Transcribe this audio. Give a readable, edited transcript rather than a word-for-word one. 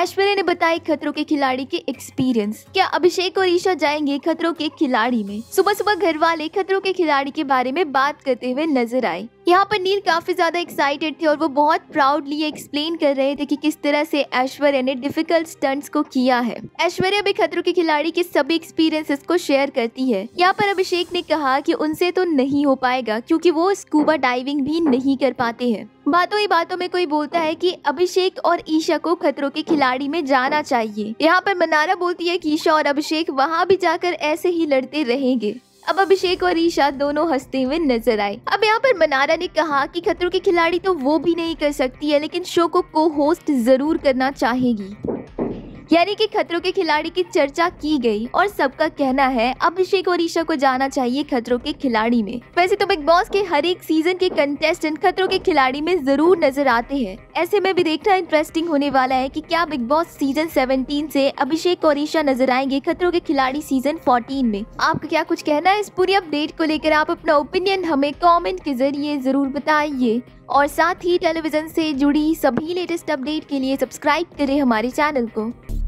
ऐश्वर्या ने बताई खतरों के खिलाड़ी के एक्सपीरियंस। क्या अभिषेक और ईशा जाएंगे खतरों के खिलाड़ी में? सुबह सुबह घर वाले खतरों के खिलाड़ी के बारे में बात करते हुए नजर आए। यहाँ पर नील काफी ज्यादा एक्साइटेड थे और वो बहुत प्राउडली एक्सप्लेन कर रहे थे कि किस तरह से ऐश्वर्या ने डिफिकल्ट स्टंट्स को किया है। ऐश्वर्या भी खतरों के खिलाड़ी के सभी एक्सपीरियंसेस को शेयर करती है। यहाँ पर अभिषेक ने कहा कि उनसे तो नहीं हो पाएगा क्योंकि वो स्कूबा डाइविंग भी नहीं कर पाते हैं। बातों ही बातों में कोई बोलता है कि अभिषेक और ईशा को खतरों के खिलाड़ी में जाना चाहिए। यहाँ पर मनारा बोलती है कि ईशा और अभिषेक वहाँ भी जाकर ऐसे ही लड़ते रहेंगे। अब अभिषेक और ईशा दोनों हंसते हुए नजर आए। अब यहाँ पर मनारा ने कहा कि खतरों के खिलाड़ी तो वो भी नहीं कर सकती है, लेकिन शो को को-होस्ट जरूर करना चाहेगी। यानी कि खतरों के खिलाड़ी की चर्चा की गई और सबका कहना है अभिषेक और ईशा को जाना चाहिए खतरों के खिलाड़ी में। वैसे तो बिग बॉस के हर एक सीजन के कंटेस्टेंट खतरों के खिलाड़ी में जरूर नजर आते हैं। ऐसे में भी देखना इंटरेस्टिंग होने वाला है कि क्या बिग बॉस सीजन 17 से अभिषेक और ईशा नजर आएंगे खतरों के खिलाड़ी सीजन 14 में। आपका क्या कुछ कहना है इस पूरी अपडेट को लेकर? आप अपना ओपिनियन हमें कॉमेंट के जरिए जरूर बताइए और साथ ही टेलीविजन से जुड़ी सभी लेटेस्ट अपडेट के लिए सब्सक्राइब करें हमारे चैनल को।